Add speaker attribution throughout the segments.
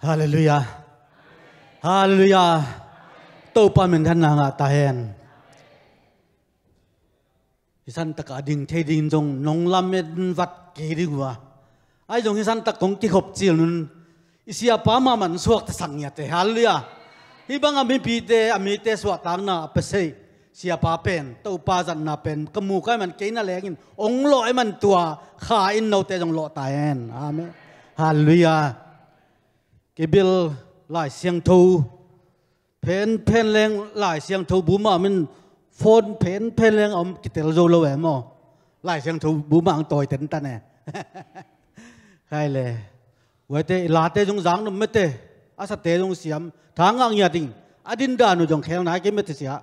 Speaker 1: Hallelujah. Hallelujah. Tâu pa mình thân là ta hen. Hisan tak ading thay ding jong nong lamet vat ke di gua. Ai jong hisan tak kong ki khop chil nun. Isia pa ma man suak ta sang ya te. Hallelujah. Hibang ami pi te ami te suak tang na pesei. Sia pa pen tâu pa zan na pen kamu kai man ke na lengin. Ong lo ai man tua kha in no te jong lo ta hen. Amen. Hallelujah. Cái bill lại xiang thâu pen leng lại xiang thâu bù mà mình phone pen leng ông cái tel rồi lâu em mà lại xiang thâu bù mà ông tồi tận ta nè hay là vậy thế là thế trong giang nó mất thế à sao thế trong xiêm tháng ngang nhà đình à đinh đàn nó trong khéo nãy cái mất thế xía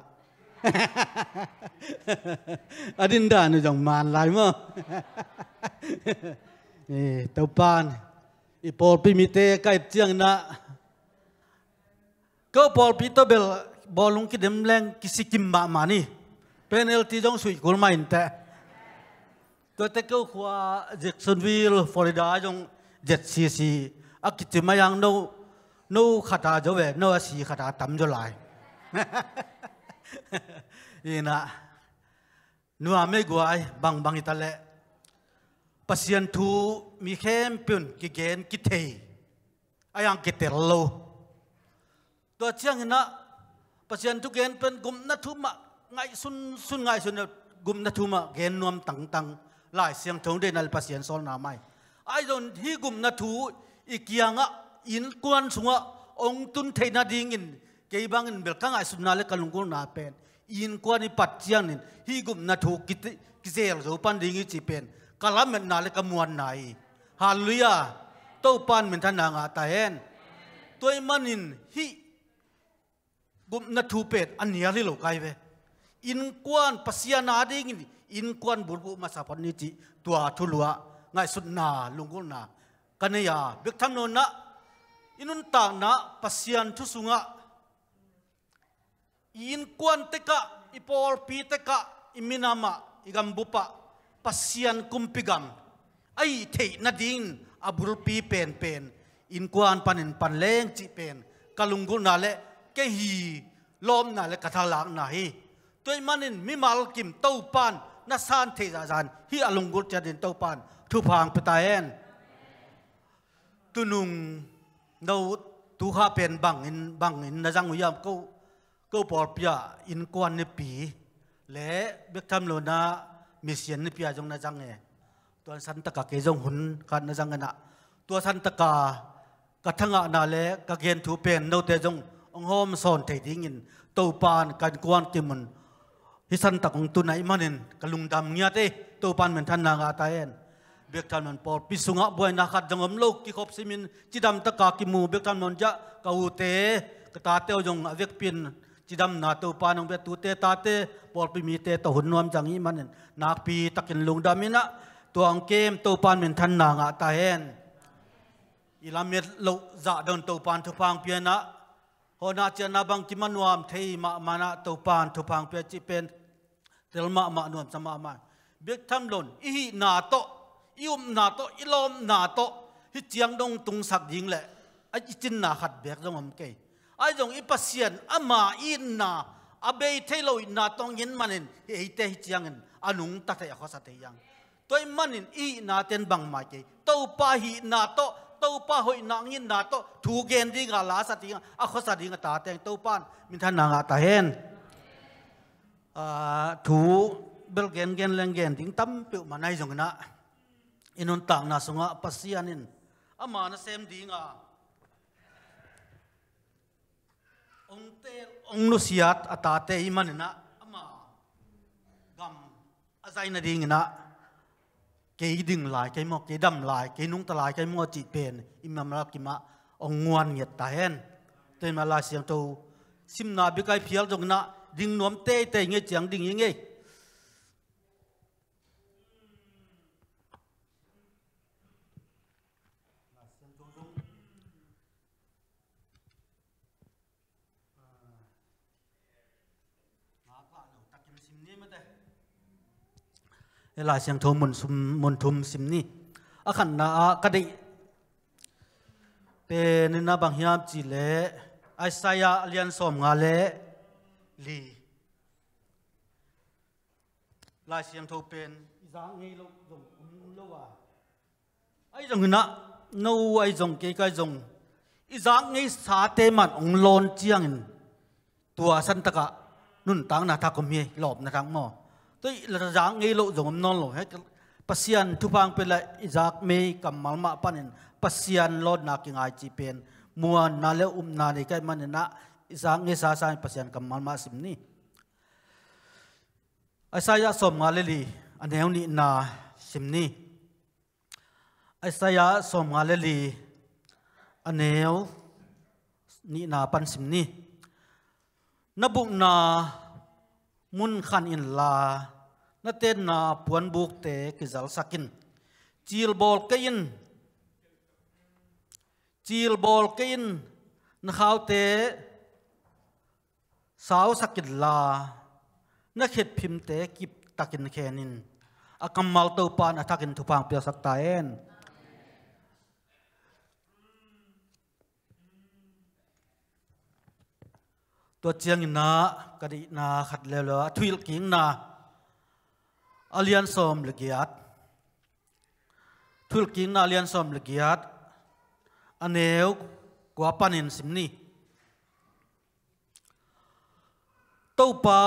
Speaker 1: à đinh đàn nó trong màn lại mà tàu pan Ipol pimite kay tiang na ko pol pito bel bolong ki dem leng kisikim ba mani penalty jong sui kul main te to te ko khwa Jacksonville Florida jong jet cc akitima yang no khata jo we no si khata tam jo lai ina nu ame guai bang itale pasien thu mi khem pun ki gen ki thei ayang ki terlo to chiang na pasien thu gen pen gum na thu ma ngai sun ngai sun gum na thu ma gen nuam tang lai siang thong de nal pasien sol na mai ai don hi gum na thu ikianga in kwan sunga ong tun thei na ding in ke bang in bel ka ngai sun na le kalungul na pen in kwan ni pat chiang nin hi gum na thu ki zel zo pan ding i chi pen kalamet na le kamuan nai hallelujah tâu pan mình thân nga ta hen tôi manin hi gum na thu pet ania li lo kai ve in kwan pasiana ding in kwan bulbu masapan ni ti tua thulua ngai sut na lungul na kanaya bek tham non na inun ta na pasian thu sunga in kwan teka ipol pi teka iminama igambupa pasian kumpigam ai thei na ding abul pi pen in kwan panin panleng chi pen kalungul na le ke hi lom na le kathalak na hi toy manin mi mal kim tau pan na san thei za zan hi alungul cha din tau pan thu phang pataen tunung no tu ha pen bang in na jang uyam ko por pia in kwan ne pi le bek tham lo na mission ni pia jong na jang e tuan san taka ke jong hun kan na jang na tua san taka ka thanga na le ka gen thu pen no te jong ong hom son thei ding in to pan kan kwan ki mun hi san tak ong tu nai manin kalung dam nya te to pan men than na nga ta en bek than man por pisunga boy na khat jong om lo ki khop simin chidam taka ki mu bek than mon ja ka u te ka ta te jong avek pin chidam na to panong be tu te ta te por pi mi te to hun nom jang i manin nak pi takin lung damina tuang kem to pan men than na nga ta hen ilamet lo za don to pan thu phang pia na hona chana bang ki manuam thei ma mana to pan thu phang pia chi pen telma ma nuam sama ma bek tham lon i na to ium na to ilom na to hi chiang dong tung sak ding le a chin na khat bek jong am ke ai jong i pasien ama in na abei thelo na tong yin manin hi te hi chiangin anung ta the kho sa te yang toy manin i na ten bang ma ke to pa hi na to pa hoi na ngin na to thu gen di ga la sa ti a kho sa ding ta teng to pan min than na nga ta hen thu bel gen leng gen ting tam pe ma nai jong na inun tang na sunga pasianin ama na sem dinga ong nusiat atate imanina ama gam azai na ding na ke ding lai ke mo ke dam lai ke nung ta lai ke mo chi pen imam la ki ma ong nguan nget ta hen te ma la siang to sim na bi kai phial jong na ding nom te nge chiang ding nge lại sang thô mun thum sim ni a khan na ka dei te nina bang hiam chi le Isaiah alian som nga le li lai siang tho pen izang ngei lo jong lo wa ai jong na no ai jong ke kai jong izang ngei sa te man ong lon chiang in tua san taka nun tang na ta ko mi lob na tang mo toi la jang ngei lo jong non lo he pasian thu pang pe la izak me kamal ma panin pasian lod na ki ngai chi pen muan na le na ni kai man na izak ngei sa sa pasian kamal ma sim ni Isaiah som nga le li aneu ni na sim ni Isaiah som nga le li aneu ni na pan sim ni nabu na mun khan in la na ten na puan buk te kizal sakin chil bol kein na khau te sao sakin la na khet phim te kip takin khenin akamal to pan atakin thupang pia sakta en to chiang na kadi na khat le lo thuil king na alian som legiat thuil king na alian som legiat aneu kwa panin simni to pa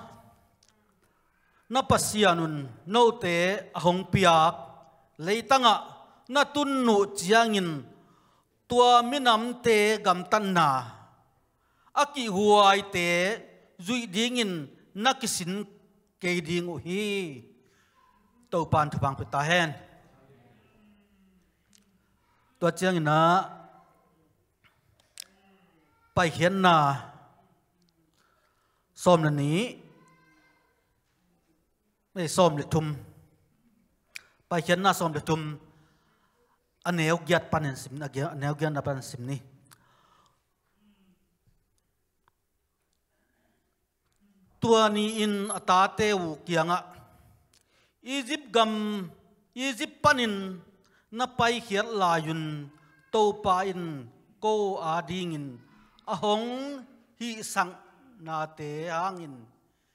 Speaker 1: na pasianun no te ahong piak leitanga na tunnu chiangin tua minam te gam tan na aki huai te zui dingin nakisin ke ding u hi to pan thupang pita hen to chiangin na pai hian na som na niไม่ส้มเลยทุ่มไปเขียนหน้าส้มเลยทุ่มอันเนวยัดปันสิมอันเนวยัดปันสิมนี่ตัวนี้อินอัตาเตวเกียงอ่ะอียิปต์กัมอียิปต์ปันินนับไปเขียนลายุนโตปาอินโกอาดิงินอหงฮิสังนาเตหางิน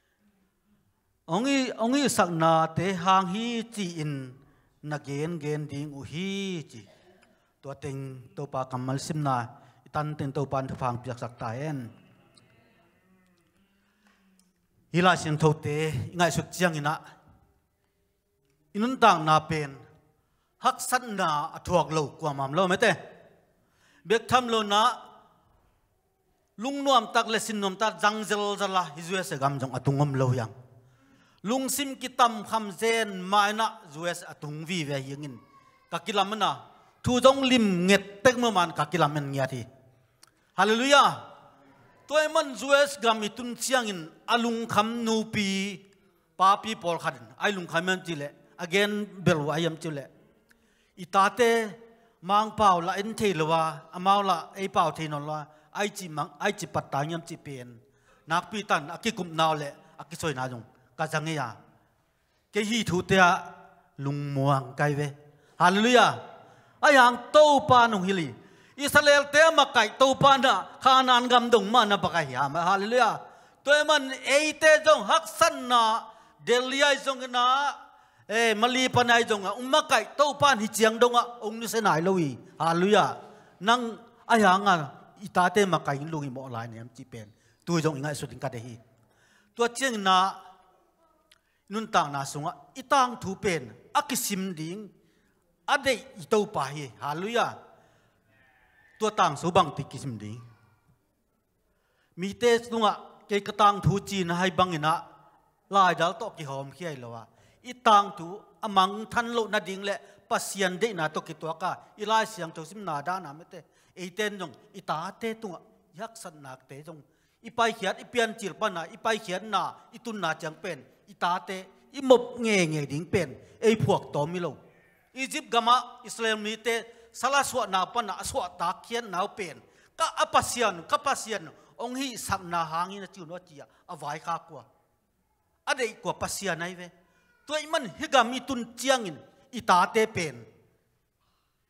Speaker 1: ông ấy sắc na te hang hi chi in na gen ding u hi chi to ting to pa kamal sim na tan ten to pan thang piak sak ta en hila sin tho te ngai suk chiang ina inun tang na pen hak san na athuak lo kwa mam lo mete bek tham lo na lung nuam tak le sin nom ta jangzel zala hizwe se gam jong atungom lo yang lung sim kitam kham zen mai na us atung vi ve hingin kakilam na thu jong lim nget tek mo man kakilam en ngia thi hallelujah toy man us gam itun chiangin alung kham nu pi pa pi pol khan ai lung khamen chile again bel wa yam chile itate mang pau la en theilowa amau la ei pau theinon la ai chi patta yam chi pen nak pi tan akikum naw le akisoi na jong ka jange ya ke hi thu te lung muang kai ve hallelujah ayang to pa nong hili Israel te ma kai to pa na khanan gam dong ma na ba kai ya ma hallelujah toy man ei te jong hak san na delia jong na mali panai jong umma kai to pan hi chiang dong ong ni se nai lowi hallelujah nang ayang ita te ma kai lungi mo lai nem chi pen tu jong ingai su ting ka de hi to chiang na nun tang na sunga itang thu pen akisim ding ade ito pa hi hallelujah tua tang so bang ti kisim ding mi te sunga ke katang thu chin hai bangina lai dal to ki hom khiai lowa itang thu amang than lo na ding le pasian de na to ki to ka ilai siang to sim na da na mete eiten jong ita te tunga yak san nak te jong ipai khiat ipian chil pa na ipai khiat na itun na chang pen itate imop nge ding pen ei phuak to mi lo Egypt gama Israel mi te sala swa na pa na swa ta khian naw pen ka apasian ong hi sak na hangin na chu no chia awai kha kwa ade kwa pasian ai ve toy man higami tun chiangin itate pen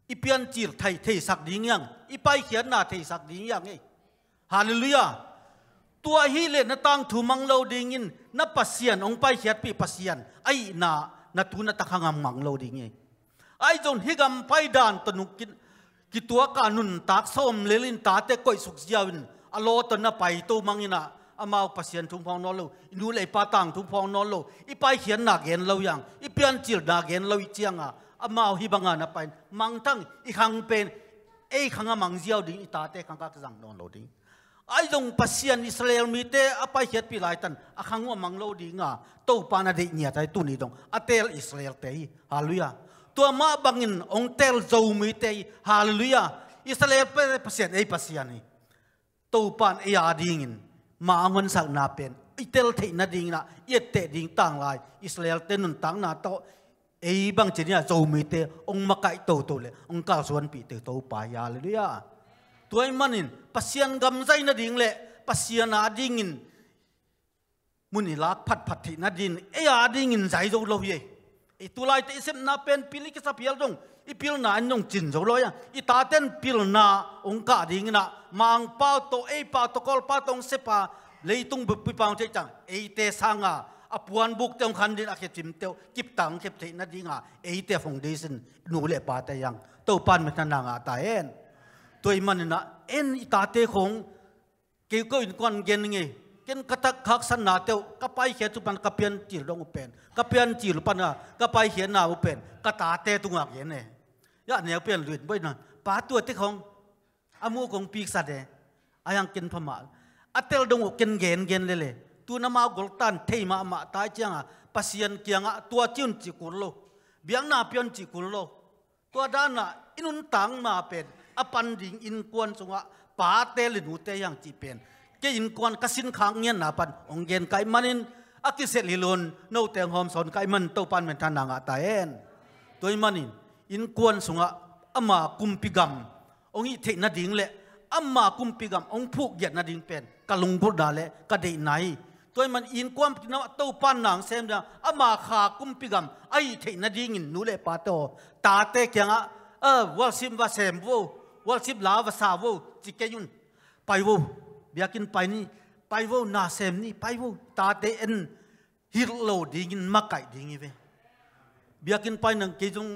Speaker 1: อีเปียนจีรไทยเทสักดิ้งยังอีไปเขียนหน้าเทสักดิ้งยังไงฮาเลลูยาตัวฮิเลนตั้งถูมังโลดิ้งอินนับปัสเซียนองไปเขียนปีปัสเซียนไอ้นาตูนตะขังมังโลดิ้งไงไอ้จนฮิกัมไปดานตนุกินกิตัวกานุนตากส้มเลลินตาเตก้อยสุกเจียวินอโลตนไปตัวมังอินะอามาปัสเซียนทุ่งพองนอโลนูเลยปาตังทุ่งพองนอโลอีไปเขียนหน้าเกนโลยังอีเปียนจีรหน้าเกนโลอีเจียงอามาฮิบังนะไปมังทั้งอีขังเป็นไอ้ขังมังเจียวดิ้งอีตาเตขังกักจังนอนโลดิ้งไอ้จงปัสเซียนอิสราเอลมีเตอไปเขียนปีหลายตันอาขังว่ามังโลดิ้งตัวปานาดีเนี่ยใจตุนี่ตรงอเตลอิสราเอลเตยฮาเลลูยาตัวมาบังอินองเตลโจมีเตยฮาเลลูยาอิสราเอลเป็นปัสเซียนไอ้ปัสเซียนนี่ตัวปานไอ้อาดิ้งอินมาเงินสักนาเป็นอิเตลเทนาดิ้งนะเยเตดิ้งต่างลายอิสราเอลเตนุนต่างนาโตไอ้บางเจนี่โจมีเตองมาไก่โตเลยองกาส่วนปีเตโตปายาเลยอ่ะตัวไอ้มันอินปัสเซียนกำใจนาดิ้งเลยปัสเซียนนาดิ้งอินมุนีลักพัดที่นาดิ้งไอ้อาดิ้งอินใจโจโลเยไอ้ตัวลายเตเซมนาเป็นพิลิกสับเยลจงอีพิลนาอันยงจินโจโลยังอีตาเต้นพิลนาองกาดิ้งนะมังเป้าโตไอ้เป้าตะกอลเป้าตงเสปาเลยตุงบุปผาเจ้าจังไอ้เตสังอปวนบุกเต็มคันดินอาเขจิมเตียวกิบตังเขบเทนัดดิ้งไอ้เตฟงเดซันนูเล่ปาแต่ยังตัวปันมันนางตาเอ็นตัวมันนะเอ็นอีตาเตคงเกี่ยวกับอินควันเกนไงเกนกระตักขักสันนาเตียวก็ไปเขียนจุปันกระเพียนจีรดงอุเป็นกระเพียนจีรปันก็ไปเขียนนาอุเป็นกระตาเตตุงอักเห็นเนี่ยยะเนี่ยเปลี่ยนลื่นไปหน่อยป้าตัวเตคงอามูคงปีกสัตว์เนี่ยอายังเกนพม่าอัตเตลดงอุเกนเกนเลยตัวน้ำมากอลตันเทมาตายจังปัสยันเกียงตัวจิ้นจิกุลโลเบียงนาเปียนจิกุลโลตัวด้านอินุนตังมาเป็นอปันดิ่งอินกวนสงะป้าเตลินูเตยังจีเป็นเกอินกวนกสินขังเงียนนาปันองเกนไกมันินอักิเสลิลุนโนเตงหอมสอนไกมันตัวปันเป็นทานางตาเอ็นตัวมันินอินกวนสงะอามากุมปิกัมองอิเทนาดิ่งเละอามากุมปิกัมองผูกเหยียดนาดิ่งเป็นกะลุงพุดดาเละกะเดไหนตัวมันอินความนวตัวปันนางเซมจังอามาขากุมปิกัมไอเทนดิ้งนูเลปาโตตาเตเกียงวัลซิมวาเซมวูวัลซิมลาวาซาวูจิเกยุนไปวูเบียกินไปนี่ไปวูนาเซมนี่ไปวูตาเตเอ็นฮิลโลดิ้งมาไก่ดิ้งเวเบียกินไปนังเกจง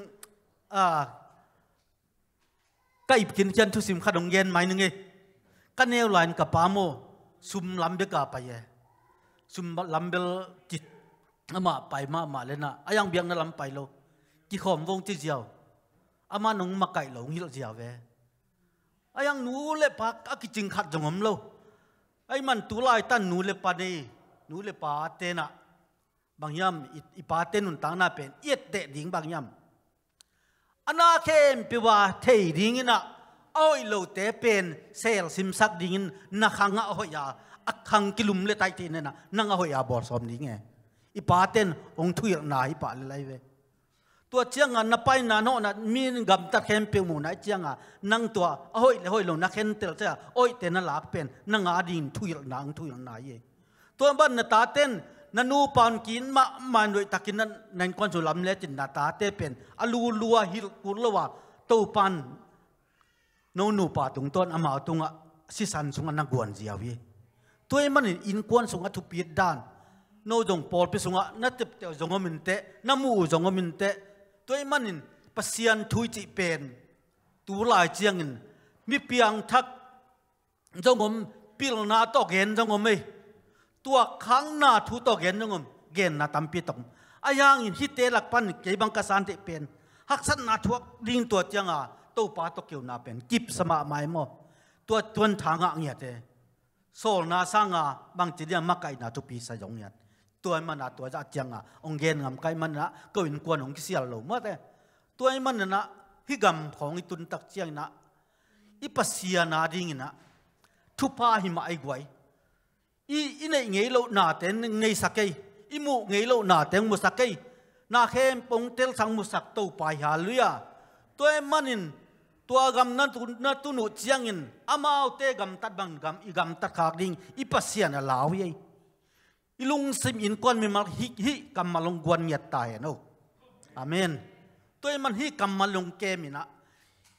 Speaker 1: ไก่กินเชนทุสิมขัดงเย็นไหมนึงเอกันเนวไลน์กับปาโมซุมลำเบกาไปเยซุมลำเบลจิตมาไปมาเลยนะอายังเบียงนั่นลำไปโลกี่ขอมวงจีเจียวอามาหนุ่งมาไก่หลงฮิลเจียวเวอายังนูเล็บพักอากิจิงขัดจงมโลไอ้มันตุลายตันนูเล็บปานีนูเล็บปาเตนะบางยามอีปาเตนุนต่างน่าเป็นเอียดเตะดิ่งบางยามอนาเข้มปีว่าเทดิ่งนะอ้อยโลเตเป็นเซลซิมซักดิ่งนักขังอ้อยยาอักขังกิลุมเลตัยตีเนี่ยนะนั่งอ้อยยาบอสอมดิ่งไงอีปาเตนองทุยหนาอีปาเลยไรเวตัวเจียงนับไปนานโน่นมีกำตัดเข้มเปียวหมูนายเจียงนั่งตัวอ้อยเลยอ้อยลงนักเข้มเตลเจ้าอ้อยเตนนั่นหลักเป็นนั่งอาดินทุยหนาทุยหนาเย่ตัวบ้านนาตาเต้นนันูปานกินมาโดยตะกินนั้นในคนสุลำเละจินนาตาเต้เป็นอลูลัวฮิลกุลว่าตัวปันโนนูปาตุงต้นอามาตุงสิสันสุงนักกวนเจียวีตัวมันอินกวนสุงทุปีดานโนจงปอลไปสุงนัดเตะจงมินเตน้ำมูจงมินเตตัวมันปัสยันทุยจิเป็นตัวลายเจียงมีเปียงทักจงมปิลนาตอกเห็นจงมไม่ตัวข้างหน้าทุตอกเห็นจงมเกณฑ์นาตัมปีตงอายังฮิตเตลักปันเก็บบังกษัตริย์เป็นหักสันนาทวกดิงตัวเจียงตัวปาตกเกี่ยวนาเป็นกิบสมาไม้หมอตัวทวนทางเงียเตโซลนาสังบางจีเดียมักไก่นาทุปีสยองเงียตัวมันตัวจะเจียงองเกนงำไก่มันก็อินกวนองกิเสียลงเมื่อแต่ตัวมันฮิกำของอิตุนตักเจียงอีปัสเซียนาดิ่งทุพาหิมาไอไกวอีในเงยโลนาเต็นเงยสักเกยอีมูเงยโลนาเต็งมุสักเกยนาเข้มปงเตลสังมุสักตัวไปหาลุยตัวมันตัวกำนั้นตุนุเจียงอามาเอาเตกำตัดบังกำอีกำตัดขากดิ่งอีปัสเซียนลาวยัยอีลุงซิมอินกวนมีมาฮิกำมาลงกวนเงียตายโนอาเมนตัวมันฮิกำมาลงเกมินะ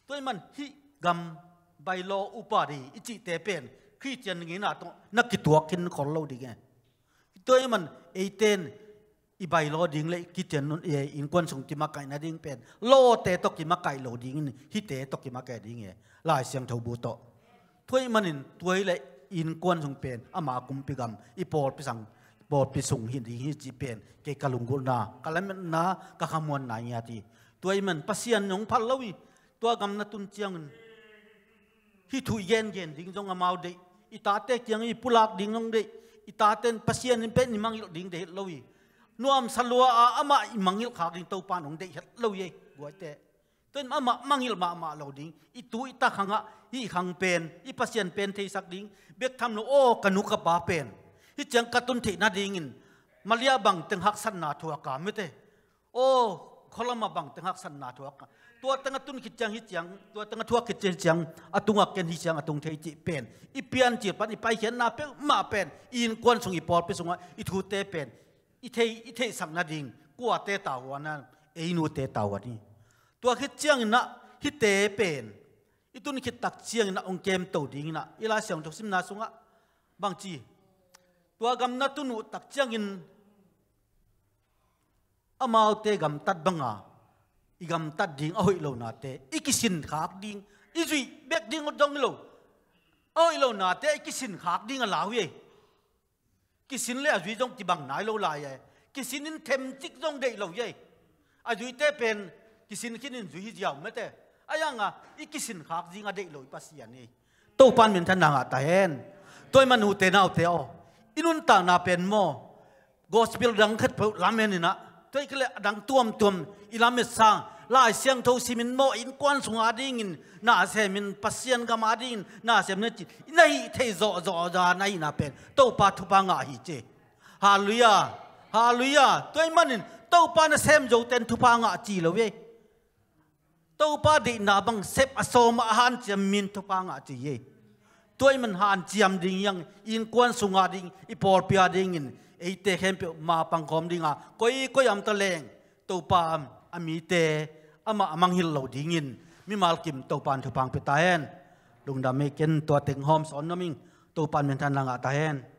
Speaker 1: tôi mình hi gam bay lo upari ichi te pen khi chân nghĩ là nó kỹ thuật kinh còn lâu đi nghe tôi mình ấy tên i bay lo ding lấy kỹ chân nó in quan sung ti makai na ding pen lo te to ki makai lo ding hi te to ki makai ding nghe lại xem thầu bu to tôi mình tôi lấy in quan sung pen ama kum pi gam i por pi sang por pi sung hin hi chi pen ke kalungul na kalam na ka khamuan na ya ti tôi mình pasian nhung phal lâu tôi gam na tun chiang hi thu yen ding jong amau de ita te chiang i pulak ding long de ita ten pasian in pen ni mangil ding de lowi nuam salua ama i mangil khak ding to pan ong de het lowi buai te ten ama mangil ma lo ding i tu ita khanga hi khang pen i pasian pen thei sak ding bek tham lo o kanu ka pa pen hi chang katun thei na ding in malia bang teng hak san na thua ka me te o kholama bang teng hak san na thua kaตัวตั้งตุนคิดจังฮิจังตัวตั้งทั่วคิดจังอตุงอักเกนฮิจังอตุงเทจิเป็นอีเปียนจีปันอีไปเขียนนาเป็นมาเป็นอินกวนส่งอีปอดไปส่งว่าอีทูเตเป็นอีเทสังนาดิงกัวเตตาวนั้นเอนูเตตาวนี่ตัวคิดจังนะฮิเตเป็นอีตุนคิดตักจังนะองเกมโตดิงนะอีลาเสียงทุกสิมนาส่งอะบางจีตัวกำนัตุนุตักจังอินอามาเตกำตัดบังอาigam tat ding ahoi lo na te ikisin khak ding izui bek ding odong lo ahoi lo na te ikisin khak ding alaw ye kisin le azui jong ti bang nai lo la ye kisin in them chik jong dei lo ye azui te pen kisin kinin zui jiao me te ayanga ikisin khak ding a dei lo pasian ni to pan min than na ta hen toy manu te na te o inun ta na pen mo gospel dang khat pho lamen ni na tôi cái lẽ đang tuom ilamet sang lại xiang thâu si min mo in quan sung ading in na se min pasien gam ading na se min nei thei zo ra nei na pen to pa thu pa nga hi che hallelujah tôi manin to pa na sem zo ten thu pa nga chi lo we to pa di na bang sep asom han cham min thu pa nga chi ye tôi mình han chiam ding yang in quan sung ading i por pia ding in ấy te khem pe ma pang khom ding a koi am ta leng to pa ami te ama amang hil lo ding in mi mal kim to pan thu pang pe ta hen lung da me ken to teng hom son no ming to pan men than lang a ta hen